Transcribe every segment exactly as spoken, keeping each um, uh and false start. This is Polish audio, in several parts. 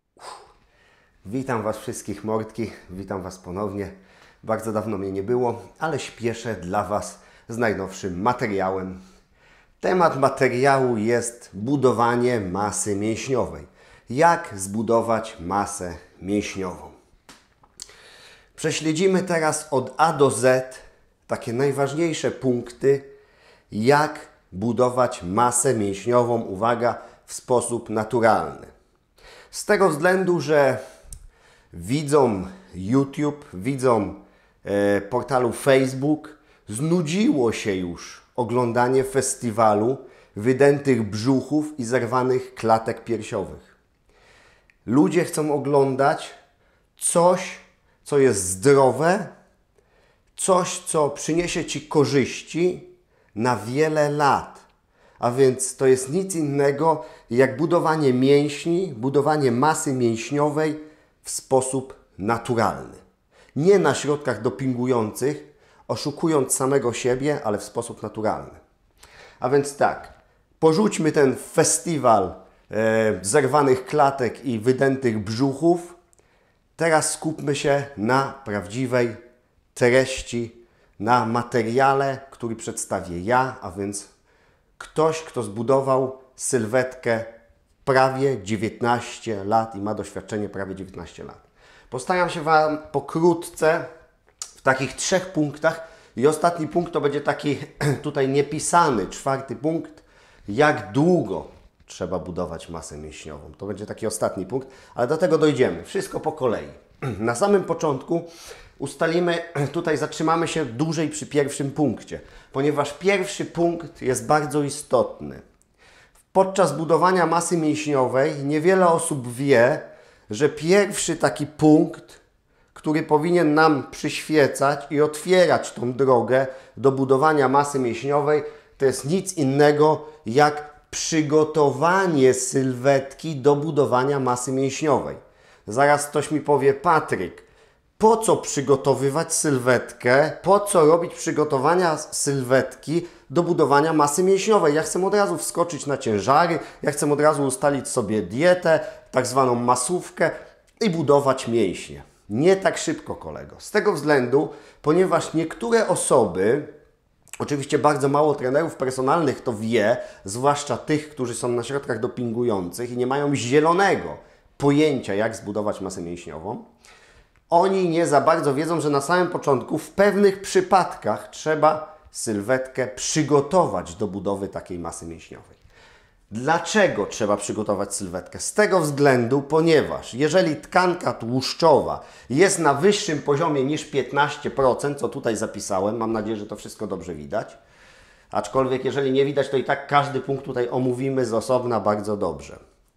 Witam Was wszystkich mordki, witam Was ponownie. Bardzo dawno mnie nie było, ale śpieszę dla Was z najnowszym materiałem. Temat materiału jest budowanie masy mięśniowej. Jak zbudować masę mięśniową? Prześledzimy teraz od A do Z takie najważniejsze punkty, jak budować masę mięśniową, uwaga, w sposób naturalny. Z tego względu, że widzom YouTube, widzom e, portalu Facebook znudziło się już oglądanie festiwalu wydętych brzuchów i zerwanych klatek piersiowych. Ludzie chcą oglądać coś, co jest zdrowe, coś, co przyniesie Ci korzyści na wiele lat. A więc to jest nic innego jak budowanie mięśni, budowanie masy mięśniowej w sposób naturalny. Nie na środkach dopingujących, oszukując samego siebie, ale w sposób naturalny. A więc tak, porzućmy ten festiwal e, zerwanych klatek i wydętych brzuchów. Teraz skupmy się na prawdziwej treści, na materiale, który przedstawię ja, a więc ktoś, kto zbudował sylwetkę prawie dziewiętnaście lat i ma doświadczenie prawie dziewiętnaście lat. Postaram się Wam pokrótce w takich trzech punktach i ostatni punkt to będzie taki tutaj niepisany, czwarty punkt, jak długo trzeba budować masę mięśniową. To będzie taki ostatni punkt, ale do tego dojdziemy. Wszystko po kolei. Na samym początku ustalimy, tutaj zatrzymamy się dłużej przy pierwszym punkcie, ponieważ pierwszy punkt jest bardzo istotny. Podczas budowania masy mięśniowej niewiele osób wie, że pierwszy taki punkt, który powinien nam przyświecać i otwierać tą drogę do budowania masy mięśniowej, to jest nic innego jak przygotowanie sylwetki do budowania masy mięśniowej. Zaraz ktoś mi powie: Patryk, po co przygotowywać sylwetkę, po co robić przygotowania sylwetki do budowania masy mięśniowej? Ja chcę od razu wskoczyć na ciężary, ja chcę od razu ustalić sobie dietę, tak zwaną masówkę i budować mięśnie. Nie tak szybko, kolego. Z tego względu, ponieważ niektóre osoby, oczywiście bardzo mało trenerów personalnych to wie, zwłaszcza tych, którzy są na środkach dopingujących i nie mają zielonego pojęcia, jak zbudować masę mięśniową, oni nie za bardzo wiedzą, że na samym początku w pewnych przypadkach trzeba sylwetkę przygotować do budowy takiej masy mięśniowej. Dlaczego trzeba przygotować sylwetkę? Z tego względu, ponieważ jeżeli tkanka tłuszczowa jest na wyższym poziomie niż piętnaście procent, co tutaj zapisałem, mam nadzieję, że to wszystko dobrze widać, aczkolwiek jeżeli nie widać, to i tak każdy punkt tutaj omówimy z osobna bardzo dobrze.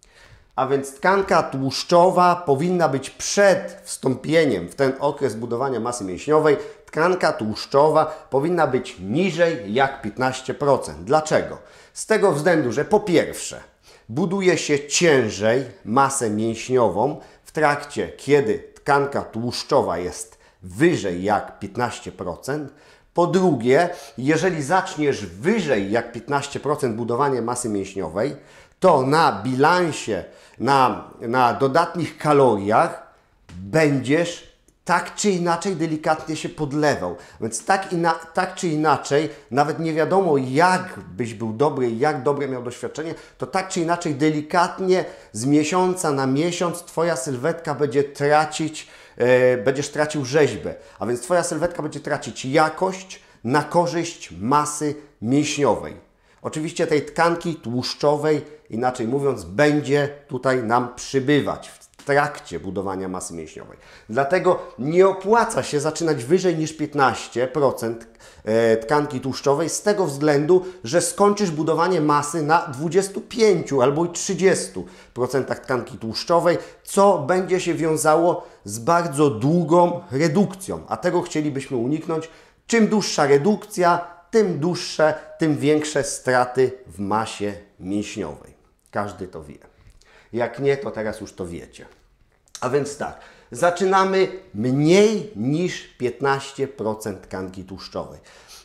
A więc tkanka tłuszczowa powinna być przed wstąpieniem w ten okres budowania masy mięśniowej. Tkanka tłuszczowa powinna być niżej jak piętnaście procent. Dlaczego? Z tego względu, że po pierwsze buduje się ciężej masę mięśniową w trakcie, kiedy tkanka tłuszczowa jest wyżej jak piętnaście procent. Po drugie, jeżeli zaczniesz wyżej jak piętnaście procent budowanie masy mięśniowej, to na bilansie, na, na dodatnich kaloriach będziesz tak czy inaczej delikatnie się podlewał. Więc tak, ina, tak czy inaczej, nawet nie wiadomo jak byś był dobry, jak dobre miał doświadczenie, to tak czy inaczej delikatnie z miesiąca na miesiąc Twoja sylwetka będzie tracić, e, będziesz tracił rzeźbę. A więc Twoja sylwetka będzie tracić jakość na korzyść masy mięśniowej. Oczywiście tej tkanki tłuszczowej, inaczej mówiąc, będzie tutaj nam przybywać w trakcie budowania masy mięśniowej. Dlatego nie opłaca się zaczynać wyżej niż piętnaście procent tkanki tłuszczowej z tego względu, że skończysz budowanie masy na dwudziestu pięciu albo trzydziestu procentach tkanki tłuszczowej, co będzie się wiązało z bardzo długą redukcją, a tego chcielibyśmy uniknąć. Czym dłuższa redukcja, tym dłuższe, tym większe straty w masie mięśniowej. Każdy to wie. Jak nie, to teraz już to wiecie. A więc tak, zaczynamy mniej niż piętnaście procent tkanki tłuszczowej.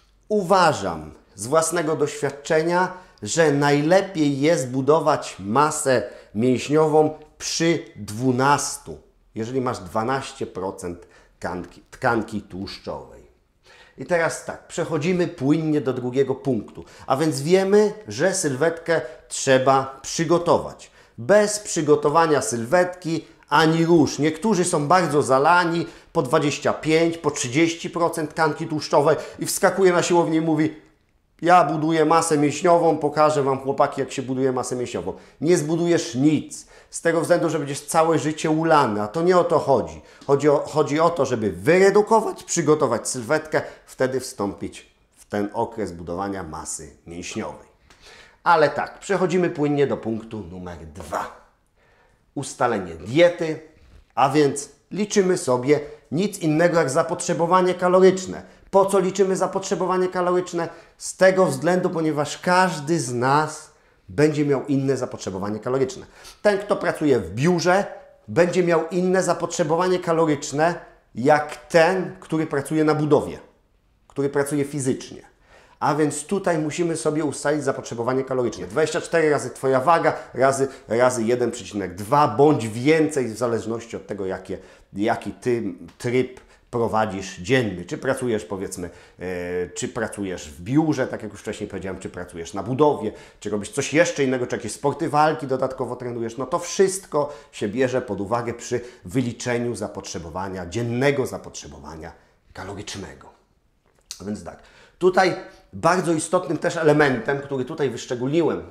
Uważam z własnego doświadczenia, że najlepiej jest budować masę mięśniową przy dwunastu, jeżeli masz dwanaście procent tkanki, tkanki tłuszczowej. I teraz tak, przechodzimy płynnie do drugiego punktu, a więc wiemy, że sylwetkę trzeba przygotować. Bez przygotowania sylwetki ani rusz. Niektórzy są bardzo zalani, po dwadzieścia pięć, po trzydzieści procent tkanki tłuszczowej i wskakuje na siłownię i mówi: ja buduję masę mięśniową, pokażę Wam, chłopaki, jak się buduje masę mięśniową. Nie zbudujesz nic. Z tego względu, że będziesz całe życie ulany, a to nie o to chodzi. Chodzi o, chodzi o to, żeby wyredukować, przygotować sylwetkę, wtedy wstąpić w ten okres budowania masy mięśniowej. Ale tak, przechodzimy płynnie do punktu numer dwa. Ustalenie diety, a więc liczymy sobie nic innego jak zapotrzebowanie kaloryczne. Po co liczymy zapotrzebowanie kaloryczne? Z tego względu, ponieważ każdy z nas będzie miał inne zapotrzebowanie kaloryczne. Ten, kto pracuje w biurze, będzie miał inne zapotrzebowanie kaloryczne jak ten, który pracuje na budowie, który pracuje fizycznie. A więc tutaj musimy sobie ustalić zapotrzebowanie kaloryczne. dwadzieścia cztery razy Twoja waga, razy, razy jeden przecinek dwa, bądź więcej, w zależności od tego, jakie, jaki Ty tryb prowadzisz dzienny. Czy pracujesz, powiedzmy, yy, czy pracujesz w biurze, tak jak już wcześniej powiedziałem, czy pracujesz na budowie, czy robisz coś jeszcze innego, czy jakieś sporty walki dodatkowo trenujesz. No to wszystko się bierze pod uwagę przy wyliczeniu zapotrzebowania, dziennego zapotrzebowania kalorycznego. A więc tak, tutaj bardzo istotnym też elementem, który tutaj wyszczególniłem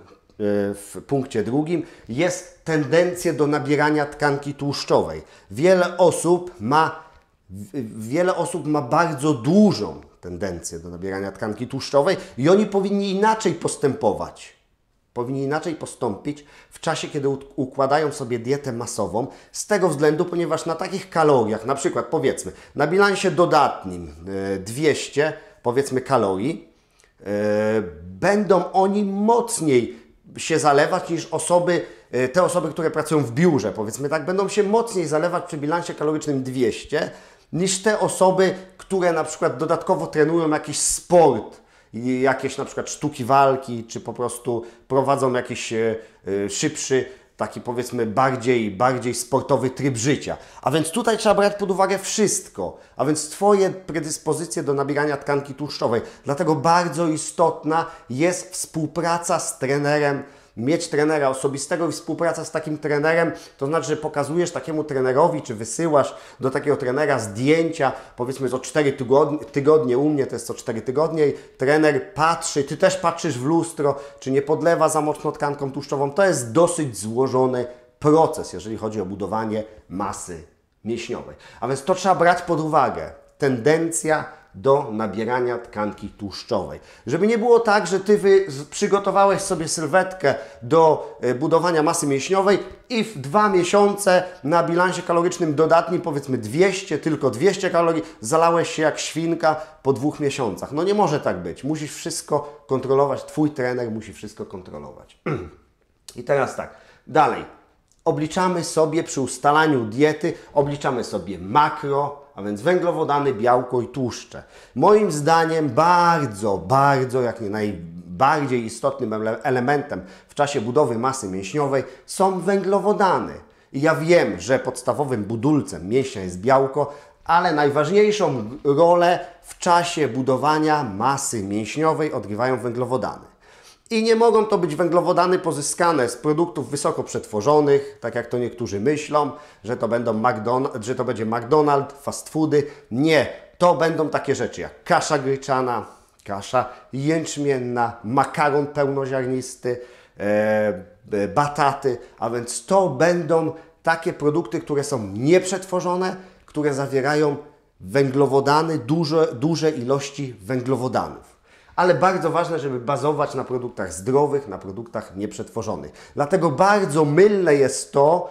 w punkcie drugim, jest tendencja do nabierania tkanki tłuszczowej. Wiele osób ma Wiele osób ma bardzo dużą tendencję do nabierania tkanki tłuszczowej i oni powinni inaczej postępować. Powinni inaczej postąpić w czasie, kiedy układają sobie dietę masową, z tego względu, ponieważ na takich kaloriach, na przykład powiedzmy na bilansie dodatnim dwieście, powiedzmy, kalorii, yy, będą oni mocniej się zalewać niż osoby, te osoby, które pracują w biurze, powiedzmy tak, będą się mocniej zalewać przy bilansie kalorycznym dwieście, niż te osoby, które na przykład dodatkowo trenują jakiś sport, jakieś na przykład sztuki walki, czy po prostu prowadzą jakiś e, szybszy, taki powiedzmy bardziej, bardziej sportowy tryb życia. A więc tutaj trzeba brać pod uwagę wszystko, a więc Twoje predyspozycje do nabierania tkanki tłuszczowej. Dlatego bardzo istotna jest współpraca z trenerem, mieć trenera osobistego i współpraca z takim trenerem, to znaczy, że pokazujesz takiemu trenerowi, czy wysyłasz do takiego trenera zdjęcia, powiedzmy co cztery tygodnie, tygodnie, u mnie to jest co cztery tygodnie, trener patrzy, Ty też patrzysz w lustro, czy nie podlewa za mocno tkanką tłuszczową. To jest dosyć złożony proces, jeżeli chodzi o budowanie masy mięśniowej. A więc to trzeba brać pod uwagę. Tendencja do nabierania tkanki tłuszczowej. Żeby nie było tak, że Ty wy przygotowałeś sobie sylwetkę do y, budowania masy mięśniowej i w dwa miesiące na bilansie kalorycznym dodatnim, powiedzmy dwieście, tylko dwieście kalorii, zalałeś się jak świnka po dwóch miesiącach. No nie może tak być. Musisz wszystko kontrolować. Twój trener musi wszystko kontrolować. I teraz tak, dalej. Obliczamy sobie przy ustalaniu diety, obliczamy sobie makro, a więc węglowodany, białko i tłuszcze. Moim zdaniem bardzo, bardzo, jak nie najbardziej istotnym elementem w czasie budowy masy mięśniowej są węglowodany. I ja wiem, że podstawowym budulcem mięśnia jest białko, ale najważniejszą rolę w czasie budowania masy mięśniowej odgrywają węglowodany. I nie mogą to być węglowodany pozyskane z produktów wysoko przetworzonych, tak jak to niektórzy myślą, że to, będą McDonald's, że to będzie McDonald's, fast foody. Nie, to będą takie rzeczy jak kasza gryczana, kasza jęczmienna, makaron pełnoziarnisty, e, bataty, a więc to będą takie produkty, które są nieprzetworzone, które zawierają węglowodany, duże, duże ilości węglowodanów. Ale bardzo ważne, żeby bazować na produktach zdrowych, na produktach nieprzetworzonych. Dlatego bardzo mylne jest to,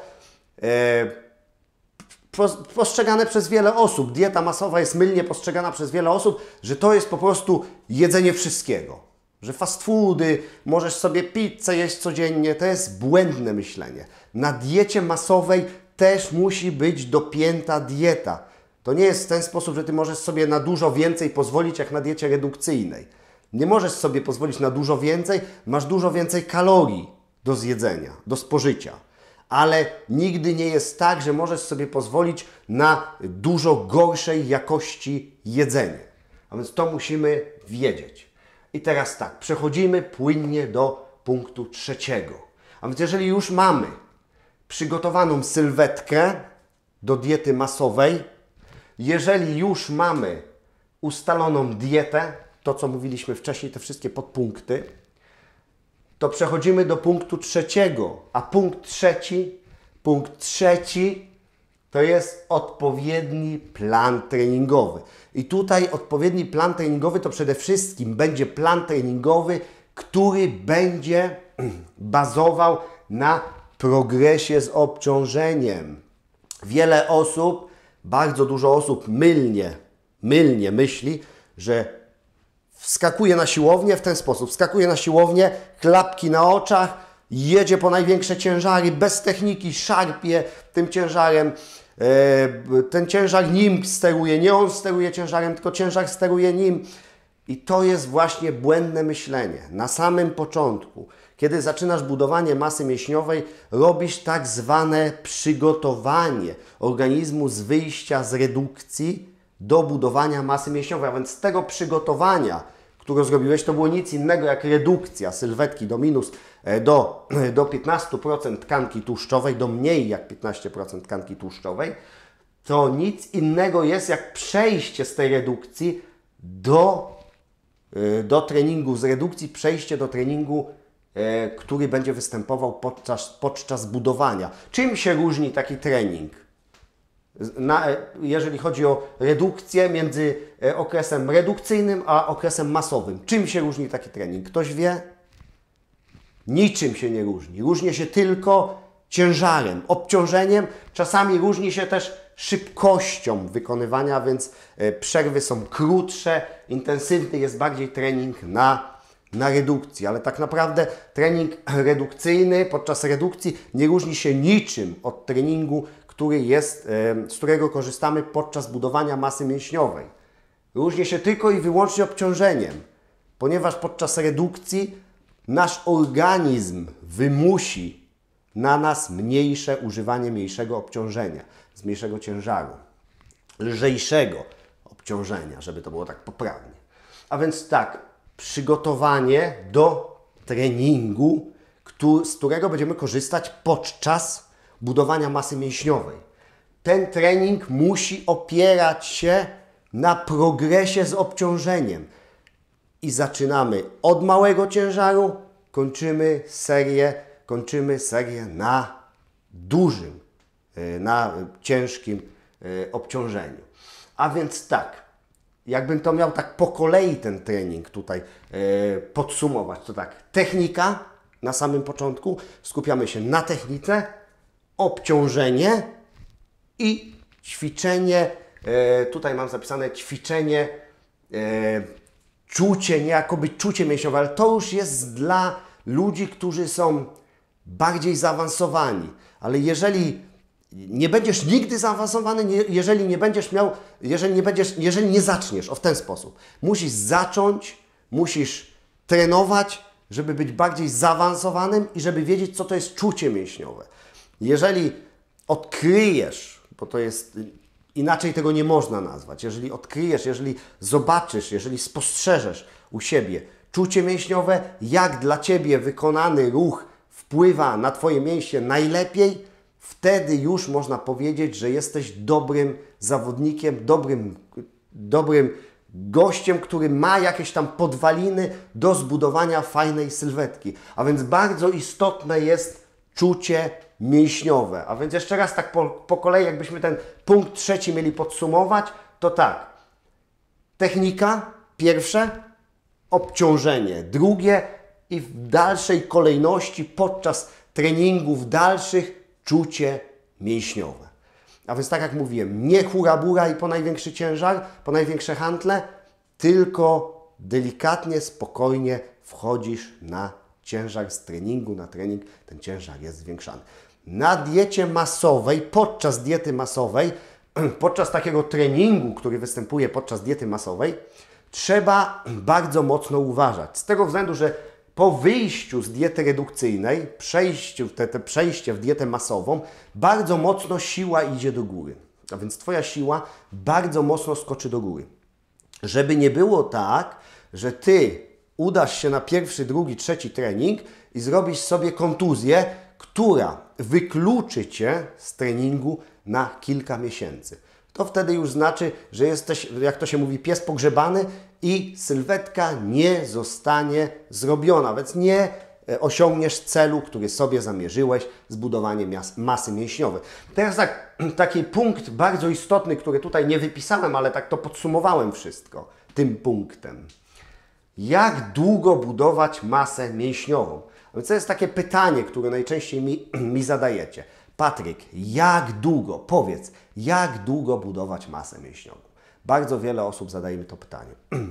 e, postrzegane przez wiele osób, dieta masowa jest mylnie postrzegana przez wiele osób, że to jest po prostu jedzenie wszystkiego. Że fast foody, możesz sobie pizzę jeść codziennie, to jest błędne myślenie. Na diecie masowej też musi być dopięta dieta. To nie jest w ten sposób, że Ty możesz sobie na dużo więcej pozwolić jak na diecie redukcyjnej. Nie możesz sobie pozwolić na dużo więcej, masz dużo więcej kalorii do zjedzenia, do spożycia. ale nigdy nie jest tak, że możesz sobie pozwolić na dużo gorszej jakości jedzenie. A więc to musimy wiedzieć. I teraz tak, przechodzimy płynnie do punktu trzeciego. A więc jeżeli już mamy przygotowaną sylwetkę do diety masowej, jeżeli już mamy ustaloną dietę, to co mówiliśmy wcześniej, te wszystkie podpunkty, to przechodzimy do punktu trzeciego. A punkt trzeci, punkt trzeci to jest odpowiedni plan treningowy. I tutaj odpowiedni plan treningowy to przede wszystkim będzie plan treningowy, który będzie bazował na progresie z obciążeniem. Wiele osób, bardzo dużo osób mylnie, mylnie myśli, że wskakuje na siłownię w ten sposób. Wskakuje na siłownię, klapki na oczach, jedzie po największe ciężary, bez techniki, szarpie tym ciężarem. Ten ciężar nim steruje, nie on steruje ciężarem, tylko ciężar steruje nim. I to jest właśnie błędne myślenie. Na samym początku, kiedy zaczynasz budowanie masy mięśniowej, robisz tak zwane przygotowanie organizmu z wyjścia z redukcji do budowania masy mięśniowej. A więc z tego przygotowania, które zrobiłeś, to było nic innego jak redukcja sylwetki do minus do, do piętnastu procent tkanki tłuszczowej, do mniej jak piętnaście procent tkanki tłuszczowej, to nic innego jest jak przejście z tej redukcji do, do treningu z redukcji, przejście do treningu, który będzie występował podczas, podczas budowania. Czym się różni taki trening? Na, jeżeli chodzi o redukcję między okresem redukcyjnym a okresem masowym. Czym się różni taki trening? Ktoś wie? Niczym się nie różni. Różni się tylko ciężarem, obciążeniem. Czasami różni się też szybkością wykonywania, więc przerwy są krótsze. Intensywny jest bardziej trening na, na redukcji. Ale tak naprawdę trening redukcyjny podczas redukcji nie różni się niczym od treningu, który jest, z którego korzystamy podczas budowania masy mięśniowej. Różni się tylko i wyłącznie obciążeniem, ponieważ podczas redukcji nasz organizm wymusi na nas mniejsze używanie mniejszego obciążenia, z mniejszego ciężaru, lżejszego obciążenia, żeby to było tak poprawnie. A więc tak, przygotowanie do treningu, z którego będziemy korzystać podczas budowania masy mięśniowej. Ten trening musi opierać się na progresie z obciążeniem. I zaczynamy od małego ciężaru, kończymy serię, kończymy serię na dużym, na ciężkim obciążeniu. A więc tak, jakbym to miał tak po kolei ten trening tutaj podsumować, to tak, technika na samym początku, skupiamy się na technice, obciążenie i ćwiczenie, tutaj mam zapisane ćwiczenie, czucie, niejakoby czucie mięśniowe, ale to już jest dla ludzi, którzy są bardziej zaawansowani. Ale jeżeli nie będziesz nigdy zaawansowany, nie, jeżeli nie będziesz miał, jeżeli nie będziesz, jeżeli nie zaczniesz, o w ten sposób, musisz zacząć, musisz trenować, żeby być bardziej zaawansowanym i żeby wiedzieć, co to jest czucie mięśniowe. Jeżeli odkryjesz, bo to jest, inaczej tego nie można nazwać, jeżeli odkryjesz, jeżeli zobaczysz, jeżeli spostrzeżesz u siebie czucie mięśniowe, jak dla Ciebie wykonany ruch wpływa na Twoje mięśnie najlepiej, wtedy już można powiedzieć, że jesteś dobrym zawodnikiem, dobrym, dobrym gościem, który ma jakieś tam podwaliny do zbudowania fajnej sylwetki. A więc bardzo istotne jest czucie mięśniowe. A więc jeszcze raz tak po, po kolei, jakbyśmy ten punkt trzeci mieli podsumować, to tak. Technika pierwsze, obciążenie drugie i w dalszej kolejności podczas treningów dalszych czucie mięśniowe. A więc tak jak mówiłem, nie hura-bura i po największy ciężar, po największe hantle, tylko delikatnie, spokojnie wchodzisz na ciężar z treningu na trening, ten ciężar jest zwiększany. Na diecie masowej, podczas diety masowej, podczas takiego treningu, który występuje podczas diety masowej, trzeba bardzo mocno uważać. Z tego względu, że po wyjściu z diety redukcyjnej, przejściu, te, te przejście w dietę masową, bardzo mocno siła idzie do góry. A więc Twoja siła bardzo mocno skoczy do góry. Żeby nie było tak, że Ty udasz się na pierwszy, drugi, trzeci trening i zrobisz sobie kontuzję, która wykluczy Cię z treningu na kilka miesięcy. To wtedy już znaczy, że jesteś, jak to się mówi, pies pogrzebany i sylwetka nie zostanie zrobiona, więc nie osiągniesz celu, który sobie zamierzyłeś, zbudowanie masy mięśniowej. Teraz tak, taki punkt bardzo istotny, który tutaj nie wypisałem, ale tak to podsumowałem wszystko tym punktem. Jak długo budować masę mięśniową? A więc to jest takie pytanie, które najczęściej mi, mi zadajecie. Patryk, jak długo, powiedz, jak długo budować masę mięśniową? Bardzo wiele osób zadaje mi to pytanie.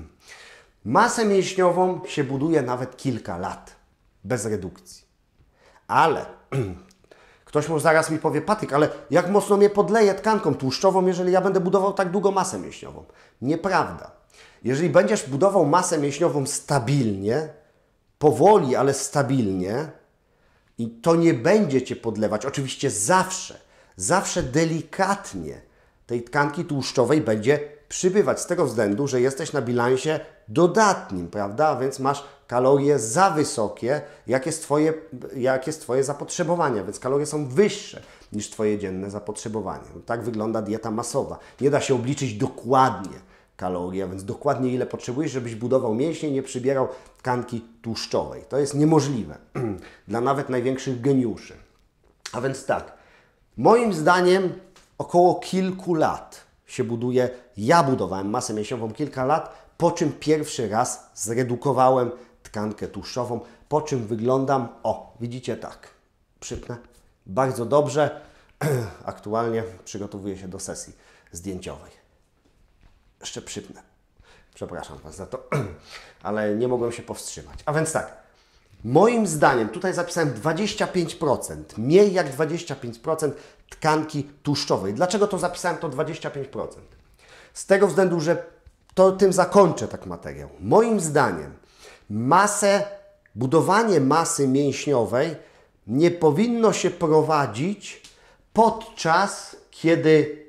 Masę mięśniową się buduje nawet kilka lat, bez redukcji. Ale ktoś może zaraz mi powie, Patryk, ale jak mocno mnie podleje tkanką tłuszczową, jeżeli ja będę budował tak długo masę mięśniową? Nieprawda. Jeżeli będziesz budował masę mięśniową stabilnie, powoli, ale stabilnie, i to nie będzie Cię podlewać, oczywiście zawsze, zawsze delikatnie tej tkanki tłuszczowej będzie przybywać z tego względu, że jesteś na bilansie dodatnim, prawda? A więc masz kalorie za wysokie, jak jest Twoje, jak jest Twoje zapotrzebowanie, więc kalorie są wyższe niż Twoje dzienne zapotrzebowanie. Tak wygląda dieta masowa. Nie da się obliczyć dokładnie kalorii, a więc dokładnie ile potrzebujesz, żebyś budował mięśnie i nie przybierał tkanki tłuszczowej. To jest niemożliwe dla nawet największych geniuszy. A więc tak, moim zdaniem około kilku lat się buduje, ja budowałem masę mięśniową kilka lat, po czym pierwszy raz zredukowałem tkankę tłuszczową, po czym wyglądam, o, widzicie tak, przypnę, bardzo dobrze, aktualnie przygotowuję się do sesji zdjęciowej. Jeszcze przypnę. Przepraszam Was za to, ale nie mogłem się powstrzymać. A więc tak, moim zdaniem, tutaj zapisałem dwadzieścia pięć procent, mniej jak dwadzieścia pięć procent tkanki tłuszczowej. Dlaczego to zapisałem to dwadzieścia pięć procent? Z tego względu, że to tym zakończę tak materiał. Moim zdaniem masę, budowanie masy mięśniowej nie powinno się prowadzić podczas, kiedy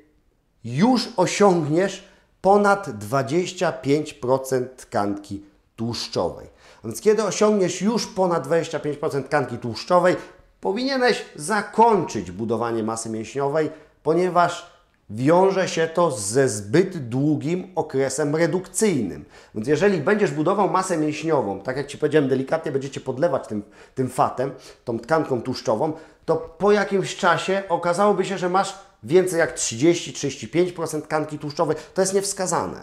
już osiągniesz ponad dwadzieścia pięć procent tkanki tłuszczowej. A więc kiedy osiągniesz już ponad dwadzieścia pięć procent tkanki tłuszczowej, powinieneś zakończyć budowanie masy mięśniowej, ponieważ wiąże się to ze zbyt długim okresem redukcyjnym. Więc jeżeli będziesz budował masę mięśniową, tak jak Ci powiedziałem, delikatnie będziecie podlewać tym, tym fatem, tą tkanką tłuszczową, to po jakimś czasie okazałoby się, że masz więcej jak trzydzieści do trzydziestu pięciu procent tkanki tłuszczowej. To jest niewskazane.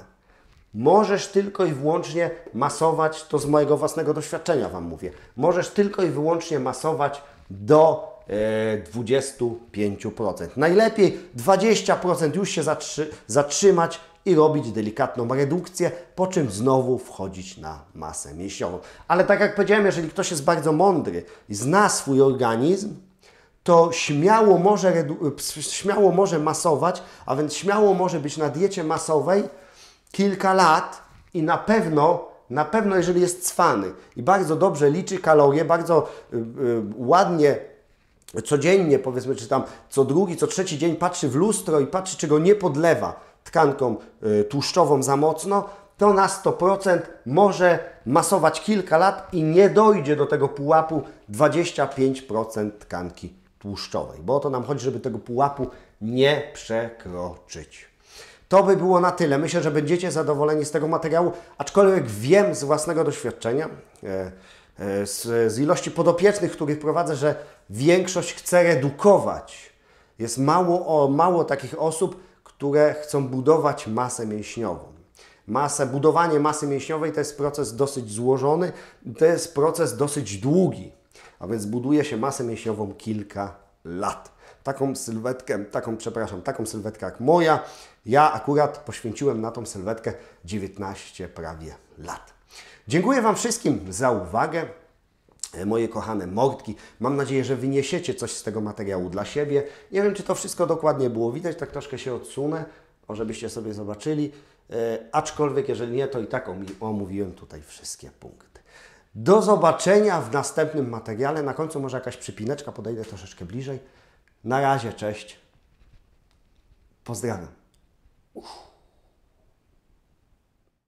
Możesz tylko i wyłącznie masować, to z mojego własnego doświadczenia Wam mówię, możesz tylko i wyłącznie masować do e, dwudziestu pięciu procent. Najlepiej dwadzieścia procent już się zatrzy, zatrzymać i robić delikatną redukcję, po czym znowu wchodzić na masę mięśniową. Ale tak jak powiedziałem, jeżeli ktoś jest bardzo mądry i zna swój organizm, to śmiało może, śmiało może masować, a więc śmiało może być na diecie masowej kilka lat i na pewno, na pewno jeżeli jest cwany i bardzo dobrze liczy kalorie, bardzo y, y, ładnie codziennie, powiedzmy, czy tam co drugi, co trzeci dzień patrzy w lustro i patrzy, czy go nie podlewa tkanką y, tłuszczową za mocno, to na sto procent może masować kilka lat i nie dojdzie do tego pułapu dwadzieścia pięć procent tkanki tłuszczowej, bo o to nam chodzi, żeby tego pułapu nie przekroczyć. To by było na tyle. Myślę, że będziecie zadowoleni z tego materiału, aczkolwiek wiem z własnego doświadczenia, e, e, z, z ilości podopiecznych, których prowadzę, że większość chce redukować. Jest mało, o, mało takich osób, które chcą budować masę mięśniową. Masę, budowanie masy mięśniowej to jest proces dosyć złożony, to jest proces dosyć długi, a więc buduje się masę mięśniową kilka lat. Taką sylwetkę, taką, przepraszam, taką sylwetkę jak moja, ja akurat poświęciłem na tą sylwetkę dziewiętnaście prawie lat. Dziękuję Wam wszystkim za uwagę, moje kochane mordki. Mam nadzieję, że wyniesiecie coś z tego materiału dla siebie. Nie wiem, czy to wszystko dokładnie było widać, tak troszkę się odsunę, żebyście sobie zobaczyli. E, aczkolwiek, jeżeli nie, to i tak omówiłem tutaj wszystkie punkty. Do zobaczenia w następnym materiale. Na końcu może jakaś przypineczka, podejdę troszeczkę bliżej. Na razie, cześć. Pozdrawiam. Uff.